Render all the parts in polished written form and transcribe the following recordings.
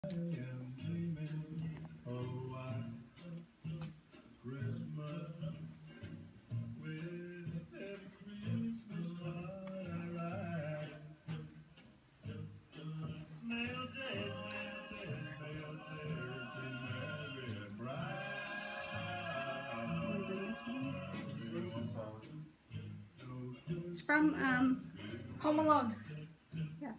am dreaming of a white Christmas with every Christmas card I write. Mail days, merry and bright. It's from Home Alone. Yeah.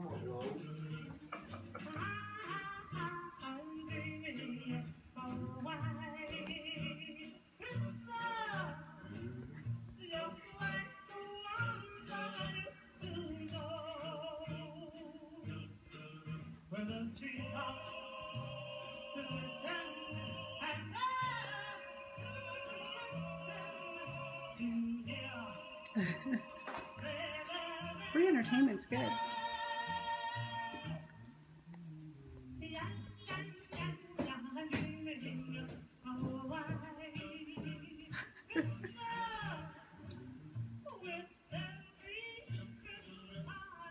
Free entertainment's good.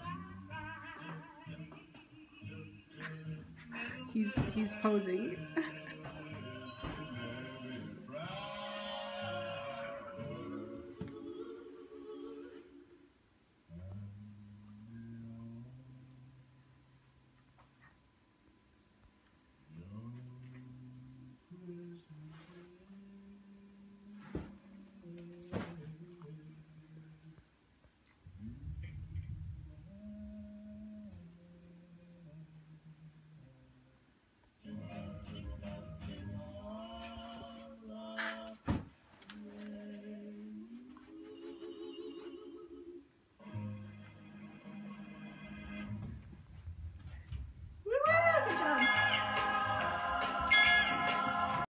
He's posing.